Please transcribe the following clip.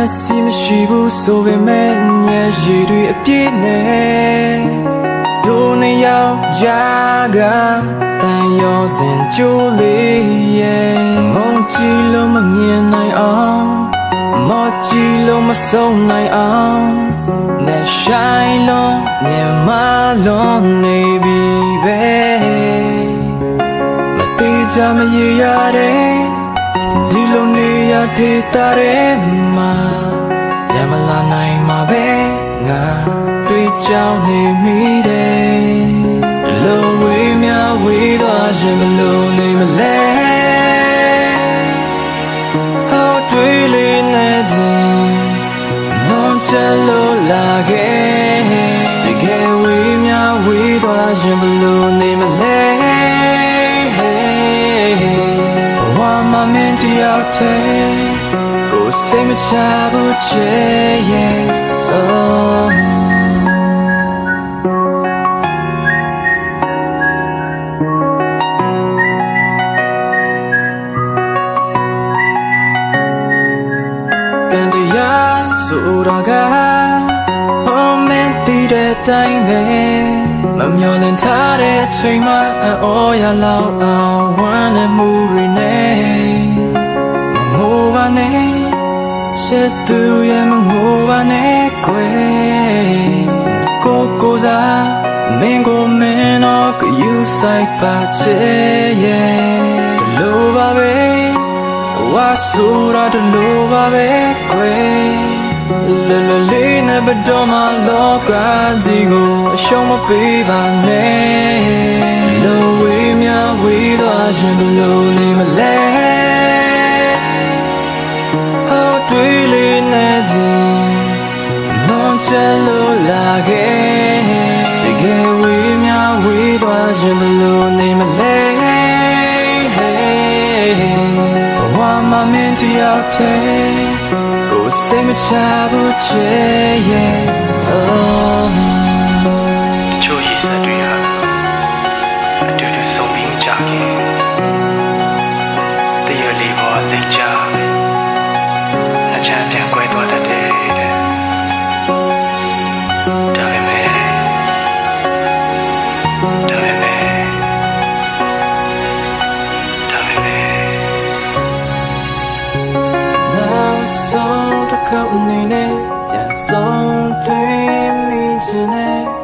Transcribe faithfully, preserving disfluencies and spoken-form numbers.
စီမရှိဘူးဆိုပေမဲ့ညရည်တွေအပြည့်နဲ့တို့နှစ်ယောက်ကြားကတန်ရောစင်ကြိုးလေးရဲ့ငုံကြည့်လို့မမြင်နိုင်အောင်မော်ကြည့်လို့မဆုံးနိုင်အောင်နဲ့ဆိုင်လုံးမြင်မလုံးနေပြီပဲမသေးချာမရရတဲ့ဒီလိုနေရတဲ့တာရဲမှာရမလာနိုင်မှာပဲငါတွေ့ကြောင်နေမိတယ်ဒီလိုဝေးများဝေးသွားရင်ဘလို့နေမလဲဟောတွေ့လေးနဲ့တင်မွန်ချလို့လာခဲ့တကယ်ဝေးများဝေးသွားရင်ဘလို့နေမလဲမမင်းတယောက်တည်းကိုစိတ်မချဘူးချေရဲ့ oh ပြန်တရားဆိုတာကဟောမင်းတည်တဲ့တိုင်းပဲမမျော်လင့်ထားတဲ့အချိန်မှအော်ရလောက်အောင်ဝမ်းနဲ့မှုတွေနဲ့မငိုပါနဲ့ရှစ်သူရဲ့မငိုပါနဲ့ခွေကိုကိုစားမင်းကိုမင်းတော့ကယူဆိုင်ပါချေရဲ့လိုပါပဲဝါဆိုတာတလိုပါပဲခွေလလလေးနဲ့ဘတော်မလောကကြီးကိုအရှုံးမပေးပါနဲ့လိုဝေးများဝေးသွားရင်ဘလို့နေမလဲဟောတွေ့လေးနဲ့ချင်းမွန်ချလို့လာခဲ့တကယ်ဝေးများဝေးသွားရင်ဘလို့နေမလဲဘဝမှာမင်းတယောက်တည်းကိုစိတ်မချဘူးချေရဲ့ oh တချို့ရည်စက်တွေဟာအတူတူဆုံးပြီးမကြခင်တရလေးပေါ်လိတ်ကြအချမ်းပြန်ကွဲသွားတတ်တယ်တဲ့ဒါပေမဲ့ဒါပေမဲ့ဒါပေမဲ့နောက်ဆုံးတစ်ခေါက်အနေနဲ့ပြန်ဆုံးတွေ့မိချင်တယ်